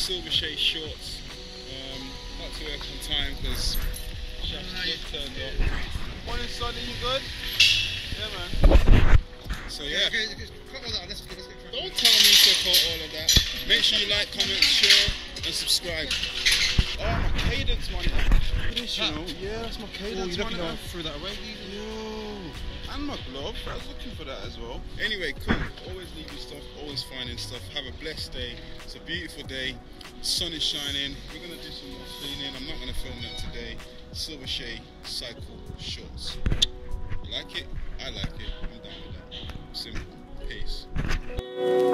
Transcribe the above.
SLVRCHET shorts. Not to work on time because Shaf's just turned up. Morning, Sonny, you good? Yeah, man. So yeah. Cut all that. Let's get Don't tell me to cut all of that. Make sure you like, comment, share, and subscribe. Oh, my cadence monitor. Look at this, you know. Yeah, that's my cadence monitor. Oh, you threw that away. Yo. And my glove. I was looking for that as well. Anyway, cool. Always leaving stuff, always finding stuff. Have a blessed day. It's a beautiful day. The sun is shining. We're going to do some more cleaning. I'm not going to film that today. SLVRCHET cycle shorts. You like it? I like it. I'm down with that. Simple. Peace.